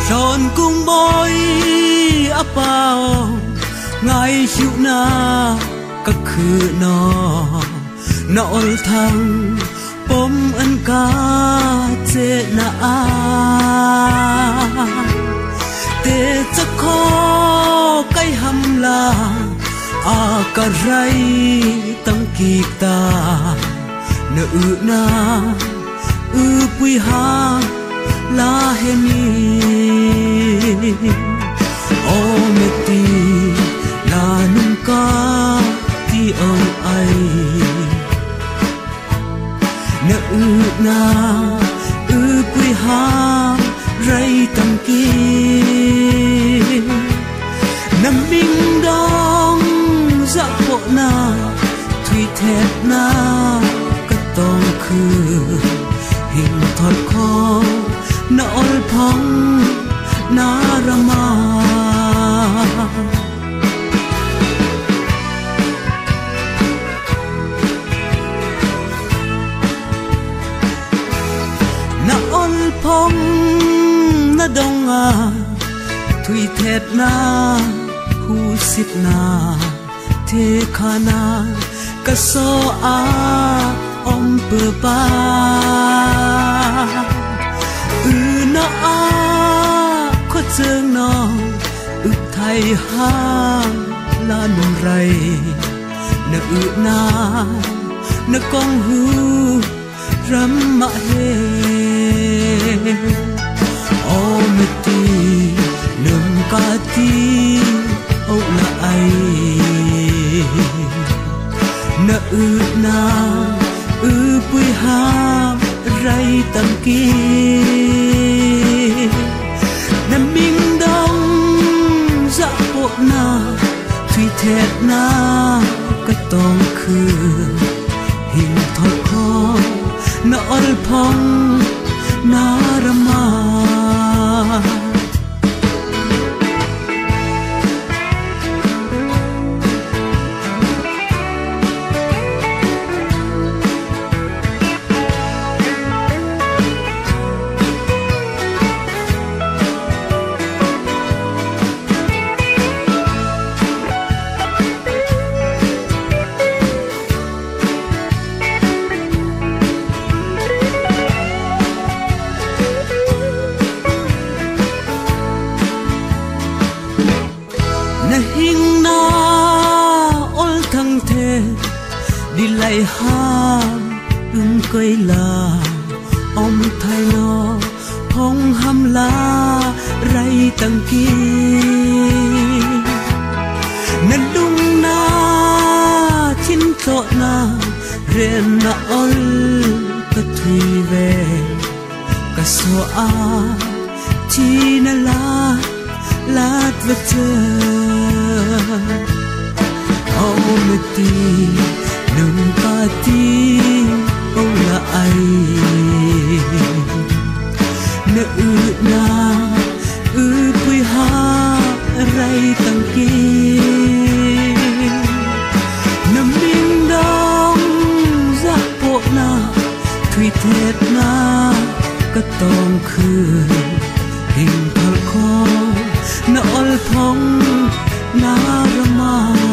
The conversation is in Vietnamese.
tròn cung bôi áp bao ngày chịu na các khứ nó ol thăng bom ân ca chế na te chắc khó cái hầm la cả rai tăng kita nợ na quy ha la hemi o meti la nunca ti ong ai nợ na quy ha rai tăng ki nam minh dong dạ bộ na thủy thẹt na cất tông khư hình thọt khó nỗi phong na rama na ol phong na dong thủy thẹt na hu sip na thế khana ka so om bờ ba na có chương nó thầy ha là nung ray na con hu ram ma he o meti num ka ti o la ai na quy ha ray tâm ki nam minh đông dạ bộ na thủy thẹt na cái tông khư hình thoi khó na ol phong na rama hình na ol thăng thế đi lại ha cây là ông thay nó không ham la ray tăng ki nên đúng na chín chỗ na riêng na ol ta thui về cả số chi na lát vật ô meti nung ka ti o la ai na quy ha rai tăng ki nam minh dong dạ bộ na thủy thẹt na ka tong khư hình thol khó na ol phong na rama